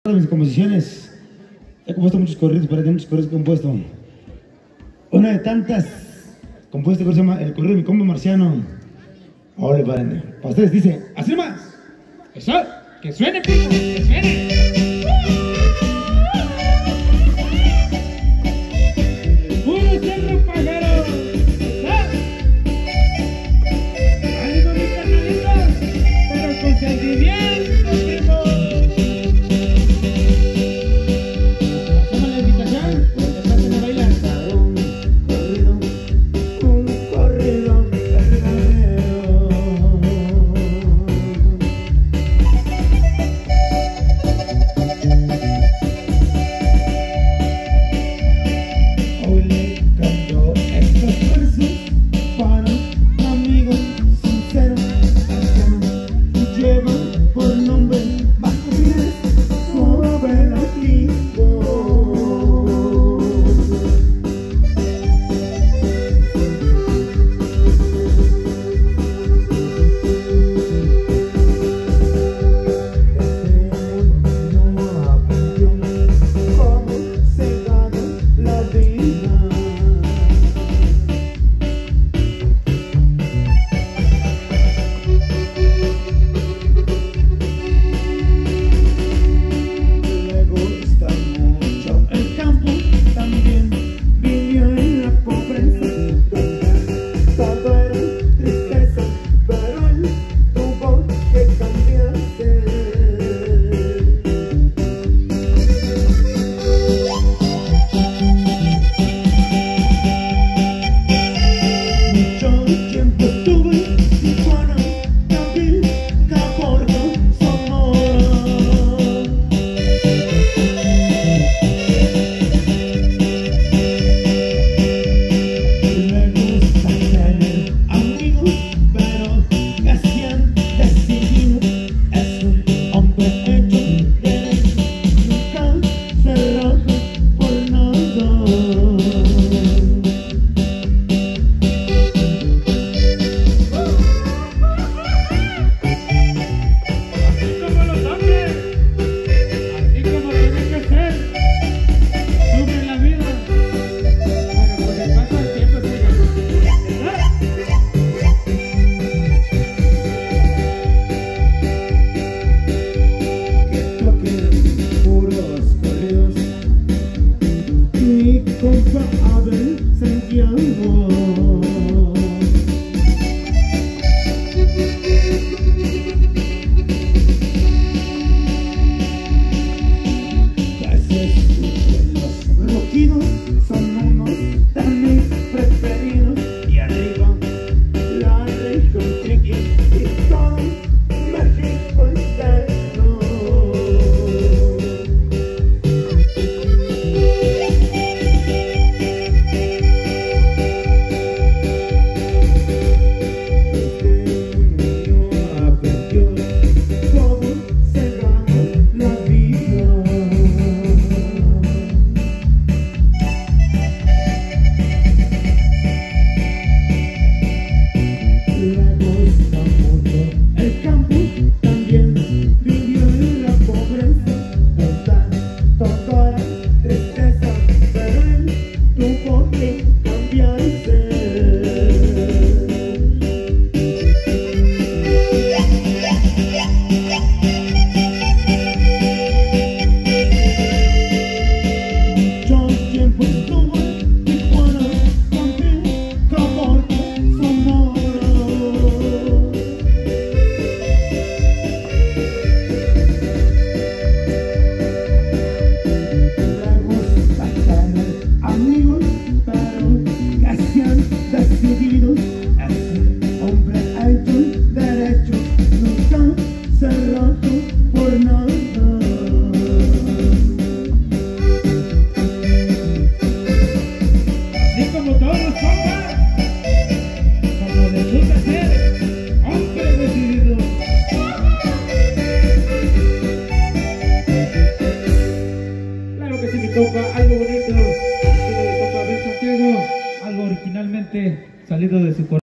Mis composiciones, he compuesto muchos corridos, pero hay muchos corridos que he compuesto. Una de tantas compuestas que se llama El corrido de mi compa marciano. Ahora para ustedes dice, así nomás. Eso, que suene, primo, que suene. Puro cerro pájaro. Ánimo, mis carnalitos, pero con sentimiento, primo. Hacemos la invitación, pues te pasen a bailar. Un corrido verdadero. Hoy le canto estos versos para amigos sinceros, ancianos, que llevan por nombre bajo pies sobre los libros. No aprendió cómo se gana la vida. Le gusta mucho el campo, también vivió en la pobreza, donde todo era tristeza, pero él tuvo que cambiarse. Mucho tiempo estuve en Tijuana, Cabil, Caborca, Sonora. Le gusta tener amigos, pero que sean decididos. Es un hombre hecho derecho, nunca se raja por nada. Así como los hombres, así como tiene que ser, sufre la vida, pero con el paso del tiempo se gana. Que toquen puros corridos mi compa Abel Santiago. Gracias